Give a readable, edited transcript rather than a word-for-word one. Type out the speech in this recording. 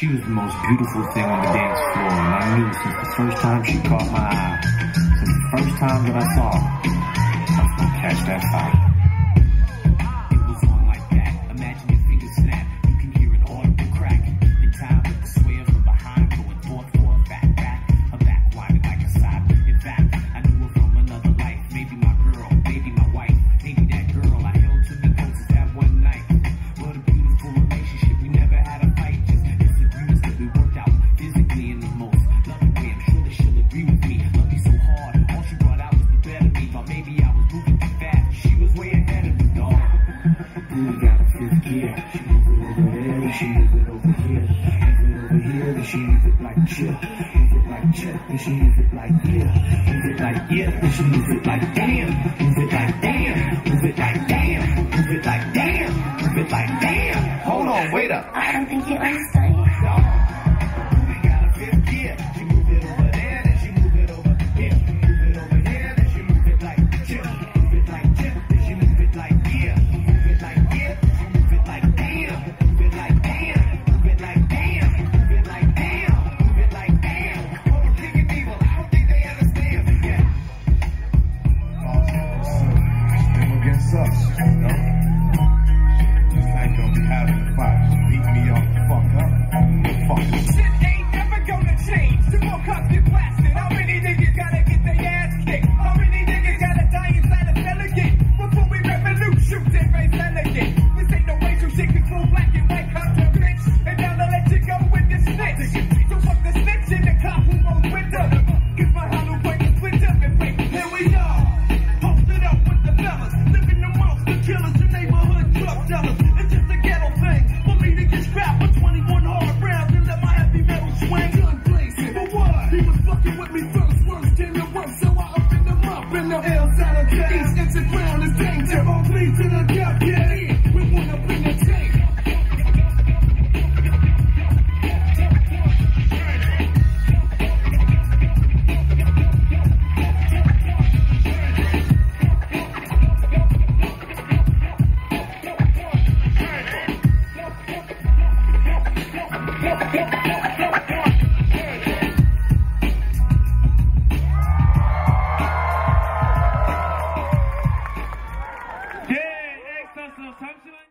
She was the most beautiful thing on the dance floor, and I knew since the first time she caught my eye, since the first time that I saw her, I was gonna catch that fire. It was on like that. Imagine your fingers snap. You can hear an audible crack. In time with the sway from behind, going forth, back. Her back winding like a side. In fact, I knew her from another life. Maybe my girl, maybe my wife, maybe that girl I held to me closest that one night. What a beautiful relationship. We never had a fight, just disagreements that we worked out physically in the most loving way. I'm sure that she'll agree with me. Love me so hard, all she brought out was the better me. Thought maybe I was moving too fast. She was way ahead of me, dog. We got a fifth gear. She moves it over there, and she moves it over here. Move it over here, and she moves it like chill. Move it like chill, and she moves it like yeah. Move it like yeah, and she moves it like damn. Move it like damn. Move it like damn. Move it like damn. Move it like damn. Hold on, wait up. I don't think you understand. We got a fifth gear. She move it over there, and she move it over here. Move it over here, and she move it like chill. Move it like chill, and she move it like yeah. Move it like yeah, she move it like damn. Move it like damn. Move it like damn. Move it like damn. Move it like damn. Hold on, King and Evil. I don't think they understand me yet. Them against us, you know? I ain't gonna be having a fight. Beat me all the fuck up. Fuck. Shit ain't never gonna change. The more cops get blasted. How many niggas gotta get their ass kicked? How many niggas gotta die inside a delegate? Before we revolute, shoot and raise renegade. This ain't no way to shit control black and white cops are bitch. And now to let you go with the snitch. So fuck the snitch and the cop who rolls with them. Cause my hollow point is split up and wait, here we are. Posted up with the fellas. Living amongst the killers and neighborhood drug dealers. It's just a ghetto thing for me to get strapped with 21 hard rounds and let my heavy metal swing. Gun blazing. For what? He was fucking with me first, worse, came to work, so I opened him up. And the L's out of town. Each inch of ground is danger. All lead to the gap, yeah. We went up in the tank. Yeah, X TER SOURCE.